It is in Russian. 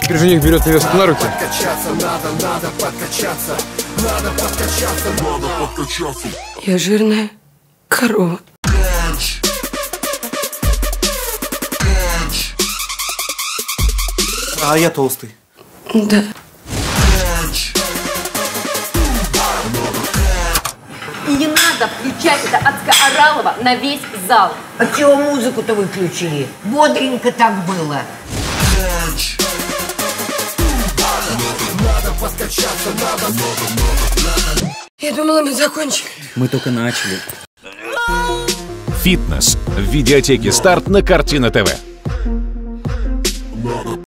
Теперь жених берет невесту на руки. Надо подкачаться. Я жирная корова. А я толстый. Да. И не надо включать это адско-оралово на весь зал. А чего музыку-то выключили? Бодренько так было. Я думала, мы закончили. Мы только начали. Фитнес. В видеотеке «Старт» на Картина ТВ.